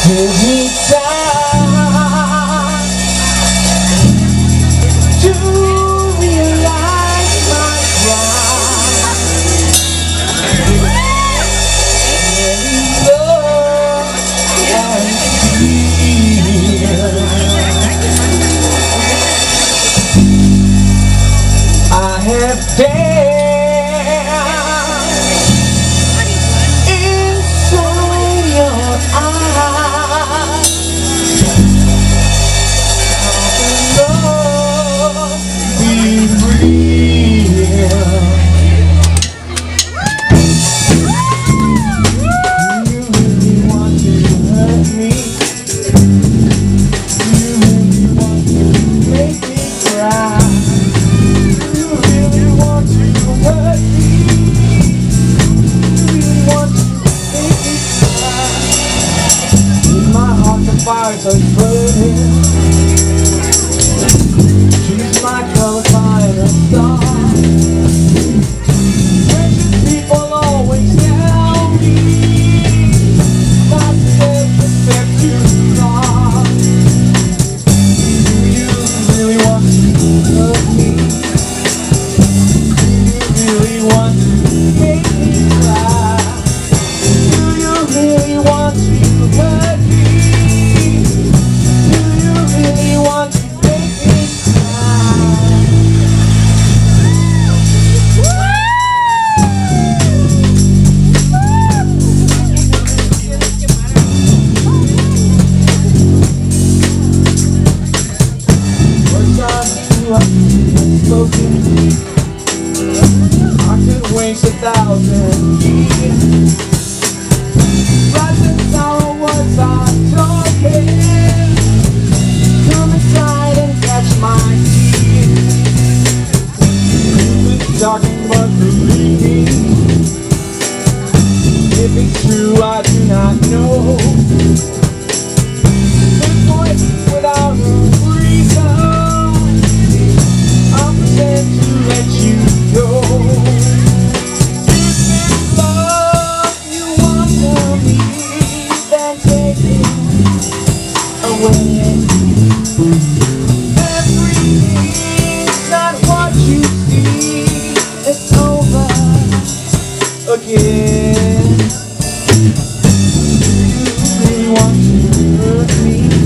Every time to realize my crime, any love and fear, I have dared inside your eyes. Love be real. You really want to hurt me. You really want to make me cry. You really want to hurt me. You really want to make me cry. In my heart the fire's burning. Choose my color, find a star. Precious people always tell me not to take a step too far. Do you really want to hurt me? Do you really want to make me cry? Do you really want to hurt me? Do you really want to make me cry? Words are too unspoken. I could waste 1,000 years. Rise and sorrow, words are talking. Come inside and catch my tears. You've been talking but believe me. If it's true, I do not know. This voice without a reason, I'll pretend to let you go. If it's love you want from me, then take it away. Everything's not what you see. It's over again. Do you really want to hurt me?